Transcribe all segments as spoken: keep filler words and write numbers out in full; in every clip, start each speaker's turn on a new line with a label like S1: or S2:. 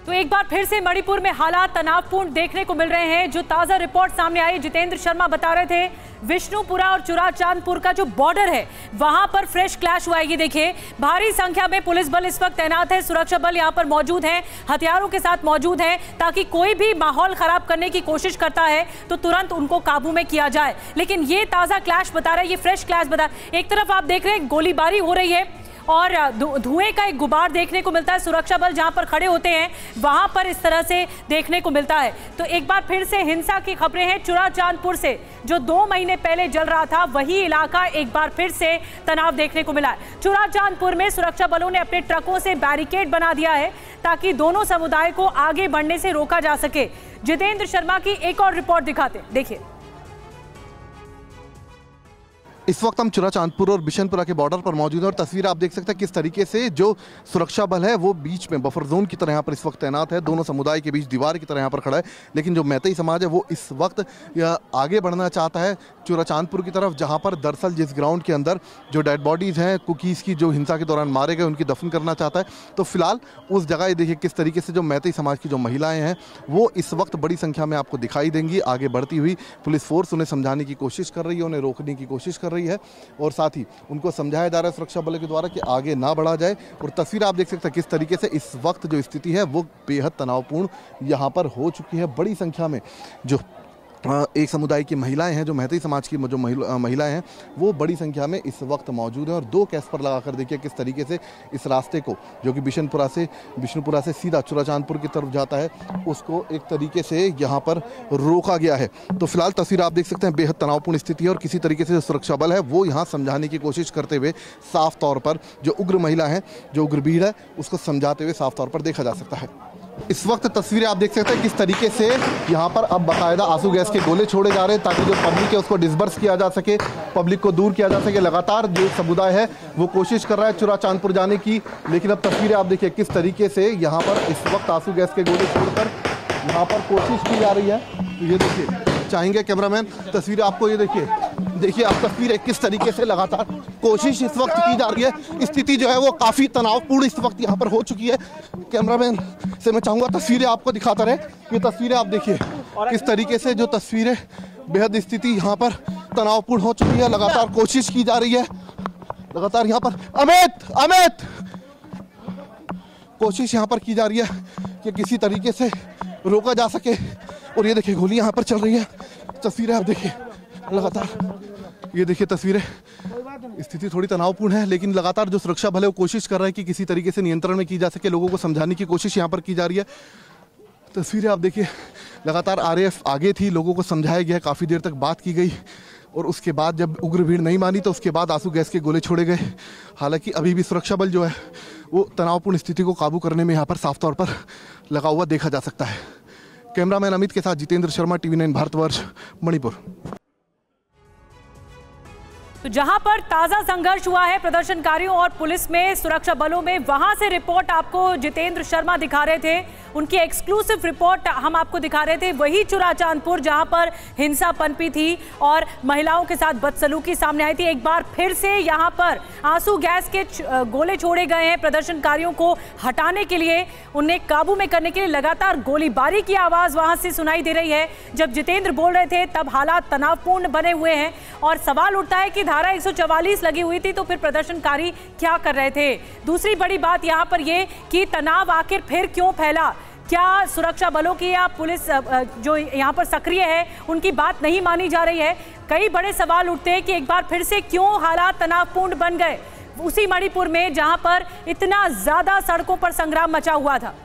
S1: तो एक बार फिर से मणिपुर में हालात तनावपूर्ण देखने को मिल रहे हैं। जो ताजा रिपोर्ट सामने आई, जितेंद्र शर्मा बता रहे थे, विष्णुपुरा और चुराचांदपुर का जो बॉर्डर है वहां पर फ्रेश क्लैश हुआ है। ये देखिए, भारी संख्या में पुलिस बल इस वक्त तैनात है, सुरक्षा बल यहां पर मौजूद हैं, हथियारों के साथ मौजूद हैं, ताकि कोई भी माहौल खराब करने की कोशिश करता है तो तुरंत उनको काबू में किया जाए। लेकिन ये ताजा क्लैश बता रहा है, ये फ्रेश क्लैश बता, एक तरफ आप देख रहे हैं गोलीबारी हो रही है और धुएं का एक गुबार देखने को मिलता है। सुरक्षा बल जहां पर खड़े होते हैं वहां पर इस तरह से देखने को मिलता है। तो एक बार फिर से हिंसा की खबरें हैं चुराचांदपुर से, जो दो महीने पहले जल रहा था वही इलाका एक बार फिर से तनाव देखने को मिला है। चुराचांदपुर में सुरक्षा बलों ने अपने ट्रकों से बैरिकेड बना दिया है ताकि दोनों समुदाय को आगे बढ़ने से रोका जा सके। जितेंद्र शर्मा की एक और रिपोर्ट दिखाते, देखिए।
S2: इस वक्त हम चुराचांदपुर और बिशनपुरा के बॉर्डर पर मौजूद हैं और तस्वीर आप देख सकते हैं किस तरीके से जो सुरक्षा बल है वो बीच में बफर जोन की तरह यहाँ पर इस वक्त तैनात है। दोनों समुदाय के बीच दीवार की तरह यहाँ पर खड़ा है। लेकिन जो मैतेई समाज है वो इस वक्त आगे बढ़ना चाहता है चुराचांदपुर की तरफ, जहाँ पर दरअसल जिस ग्राउंड के अंदर जो डेड बॉडीज़ हैं कुकीज़ की, जो हिंसा के दौरान मारे गए, उनकी दफन करना चाहता है। तो फिलहाल उस जगह ये देखिए किस तरीके से जो मैतेई समाज की जो महिलाएँ हैं वो इस वक्त बड़ी संख्या में आपको दिखाई देंगी। आगे बढ़ती हुई पुलिस फोर्स उन्हें समझाने की कोशिश कर रही है, उन्हें रोकने की कोशिश कर रही है और साथ ही उनको समझाया जा रहा है सुरक्षा बल के द्वारा कि आगे ना बढ़ा जाए। और तस्वीर आप देख सकते हैं किस तरीके से इस वक्त जो स्थिति है वो बेहद तनावपूर्ण यहाँ पर हो चुकी है। बड़ी संख्या में जो एक समुदाय की महिलाएं हैं, जो मैतेई समाज की जो महिलाएं हैं वो बड़ी संख्या में इस वक्त मौजूद हैं और दो कैस पर लगाकर देखिए किस तरीके से इस रास्ते को, जो कि बिशनपुरा से विष्णुपुरा से सीधा चुराचांदपुर की तरफ जाता है, उसको एक तरीके से यहाँ पर रोका गया है। तो फिलहाल तस्वीर आप देख सकते हैं बेहद तनावपूर्ण स्थिति है और किसी तरीके से जो सुरक्षा बल है वो यहाँ समझाने की कोशिश करते हुए साफ तौर पर जो उग्र महिला है, जो उग्र भीड़ है, उसको समझाते हुए साफ तौर पर देखा जा सकता है। इस वक्त तस्वीरें आप देख सकते हैं किस तरीके से यहाँ पर अब बाकायदा आंसू गैस के गोले छोड़े जा रहे हैं ताकि जो पब्लिक है उसको डिस्बर्स किया जा सके, पब्लिक को दूर किया जा सके। लगातार जो समुदाय है वो कोशिश कर रहा है चुराचांदपुर जाने की, लेकिन अब तस्वीरें आप देखिए किस तरीके से यहाँ पर इस वक्त आंसू गैस के गोले छोड़कर यहाँ पर कोशिश की जा रही है। तो ये देखिए, चाहेंगे कैमरामैन तस्वीरें आपको, ये देखिए देखिए आप तस्वीरें किस तरीके से लगातार कोशिश इस वक्त की जा रही है। स्थिति जो है वो काफ़ी तनावपूर्ण इस वक्त यहाँ पर हो चुकी है। कैमरामैन से मैं चाहूँगा तस्वीरें आपको दिखाता रहे। ये तस्वीरें आप देखिए किस तरीके से जो तस्वीरें, बेहद स्थिति यहाँ पर तनावपूर्ण हो चुकी है। लगातार कोशिश की जा रही है, लगातार यहाँ पर अमित अमित कोशिश यहाँ पर की जा रही है कि किसी तरीके से रोका जा सके। और ये देखिए गोली यहाँ पर चल रही है। तस्वीरें आप देखिए लगातार, ये देखिए तस्वीरें, स्थिति थोड़ी तनावपूर्ण है लेकिन लगातार जो सुरक्षा बल है वो कोशिश कर रहा है कि किसी तरीके से नियंत्रण में की जा सके। लोगों को समझाने की कोशिश यहाँ पर की जा रही है। तस्वीरें आप देखिए, लगातार आरएएफ आगे थी, लोगों को समझाया गया, काफ़ी देर तक बात की गई और उसके बाद जब उग्र भीड़ नहीं मानी तो उसके बाद आंसू गैस के गोले छोड़े गए। हालांकि अभी भी सुरक्षा बल जो है वो तनावपूर्ण स्थिति को काबू करने में यहाँ पर साफ तौर पर लगा हुआ देखा जा सकता है। कैमरामैन अमित के साथ जितेंद्र शर्मा, टीवी नाइन भारतवर्ष, मणिपुर।
S1: तो जहां पर ताजा संघर्ष हुआ है प्रदर्शनकारियों और पुलिस में, सुरक्षा बलों में, वहां से रिपोर्ट आपको जितेंद्र शर्मा दिखा रहे थे। उनकी एक्सक्लूसिव रिपोर्ट हम आपको दिखा रहे थे। वही चुराचांदपुर जहां पर हिंसा पनपी थी और महिलाओं के साथ बदसलूकी सामने आई थी। एक बार फिर से यहां पर आंसू गैस के गोले छोड़े गए हैं प्रदर्शनकारियों को हटाने के लिए, उन्हें काबू में करने के लिए। लगातार गोलीबारी की आवाज वहां से सुनाई दे रही है। जब जितेंद्र बोल रहे थे तब हालात तनावपूर्ण बने हुए हैं और सवाल उठता है कि धारा एक सौ चवालीस लगी हुई थी तो फिर प्रदर्शनकारी क्या कर रहे थे। दूसरी बड़ी बात यहां पर यह कि तनाव आखिर फिर क्यों फैला। क्या सुरक्षा बलों की या पुलिस जो यहां पर सक्रिय है उनकी बात नहीं मानी जा रही है। कई बड़े सवाल उठते हैं कि एक बार फिर से क्यों हालात तनावपूर्ण बन गए उसी मणिपुर में जहां पर इतना ज्यादा सड़कों पर संग्राम मचा हुआ था।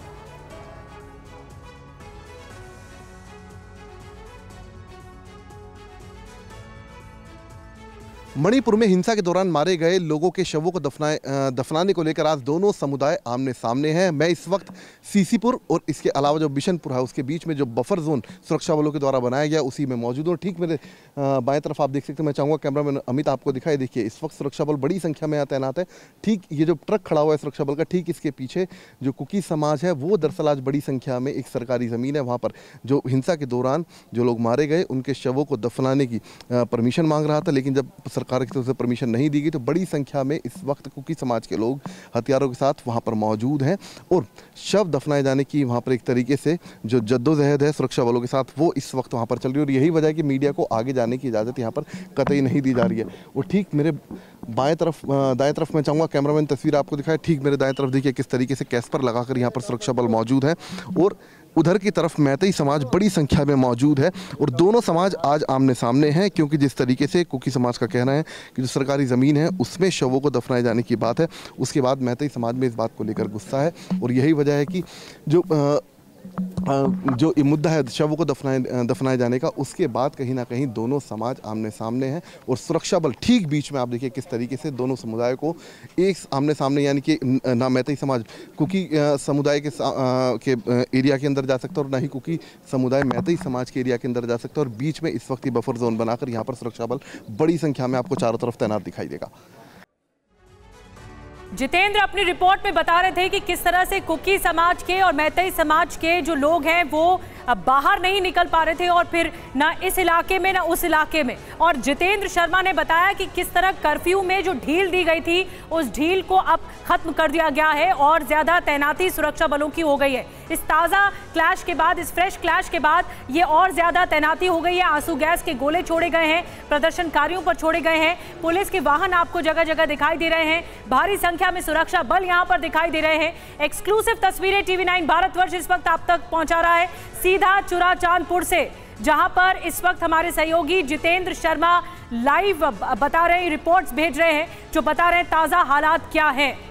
S2: मणिपुर में हिंसा के दौरान मारे गए लोगों के शवों को दफनाए दफनाने को लेकर आज दोनों समुदाय आमने सामने हैं। मैं इस वक्त सीसीपुर और इसके अलावा जो बिशनपुर है उसके बीच में जो बफर जोन सुरक्षा बलों के द्वारा बनाया गया उसी में मौजूद हूँ। ठीक मेरे बाएं तरफ आप देख सकते हैं, मैं चाहूँगा कैमरामैन अमित आपको दिखाई। देखिए इस वक्त सुरक्षा बल बड़ी संख्या में यहाँ तैनात है। ठीक ये जो ट्रक खड़ा हुआ है सुरक्षा बल का, ठीक इसके पीछे जो कुकी समाज है वो दरअसल आज बड़ी संख्या में एक सरकारी ज़मीन है, वहाँ पर जो हिंसा के दौरान जो लोग मारे गए उनके शवों को दफनाने की परमिशन मांग रहा था। लेकिन जब सरकार की तरफ से परमिशन नहीं दी गई। तो बड़ी संख्या में इस वक्त कुकी समाज के लोग हथियारों के साथ वहाँ पर मौजूद हैं और शव दफनाए जाने की वहाँ पर एक तरीके से जो जद्दोजहद है सुरक्षा बलों के साथ वो इस वक्त वहाँ पर चल रही है। और यही वजह है कि मीडिया को आगे जाने की इजाज़त यहाँ पर कतई नहीं दी जा रही है। और ठीक मेरे बाएं तरफ दाएं तरफ मैं चाहूँगा कैमरामैन तस्वीर आपको दिखाए, ठीक मेरे दाएं तरफ देखिए किस तरीके से कैस्पर लगाकर यहाँ पर सुरक्षा बल मौजूद है और उधर की तरफ मैतेई समाज बड़ी संख्या में मौजूद है। और दोनों समाज आज आमने सामने हैं, क्योंकि जिस तरीके से कुकी समाज का कहना है कि जो सरकारी ज़मीन है उसमें शवों को दफनाए जाने की बात है, उसके बाद मैतेई समाज में इस बात को लेकर गुस्सा है। और यही वजह है कि जो आ, जो ये मुद्दा है शवों को दफनाए दफनाए जाने का, उसके बाद कहीं ना कहीं दोनों समाज आमने सामने हैं और सुरक्षा बल ठीक बीच में। आप देखिए किस तरीके से दोनों समुदाय को एक आमने सामने, यानी कि ना मैतेई समाज कुकी समुदाय के के एरिया के अंदर जा सकता है और ना ही कुकी समुदाय मैतेई समाज के एरिया के अंदर जा सकता है। और बीच में इस वक्त ही बफर जोन बनाकर यहाँ पर सुरक्षा बल बड़ी संख्या में आपको चारों तरफ तैनात दिखाई देगा।
S1: जितेंद्र अपनी रिपोर्ट में बता रहे थे कि किस तरह से कुकी समाज के और मैतेई समाज के जो लोग हैं वो बाहर नहीं निकल पा रहे थे और फिर ना इस इलाके में ना उस इलाके में। और जितेंद्र शर्मा ने बताया कि किस तरह कर्फ्यू में जो ढील दी गई थी उस ढील को अब खत्म कर दिया गया है और ज्यादा तैनाती सुरक्षा बलों की हो गई है। इस ताज़ा क्लैश के बाद, इस फ्रेश क्लैश के बाद ये और ज्यादा तैनाती हो गई है। आंसू गैस के गोले छोड़े गए हैं, प्रदर्शनकारियों पर छोड़े गए हैं, पुलिस के वाहन आपको जगह जगह दिखाई दे रहे हैं, भारी संख्या में सुरक्षा बल यहां पर दिखाई दे रहे हैं। एक्सक्लूसिव तस्वीरें टीवी नाइन भारतवर्ष इस वक्त आप तक पहुंचा रहा है सीधा चुराचांदपुर से, जहां पर इस वक्त हमारे सहयोगी जितेंद्र शर्मा लाइव बता रहे हैं, रिपोर्ट्स भेज रहे हैं जो बता रहे हैं ताजा हालात क्या है।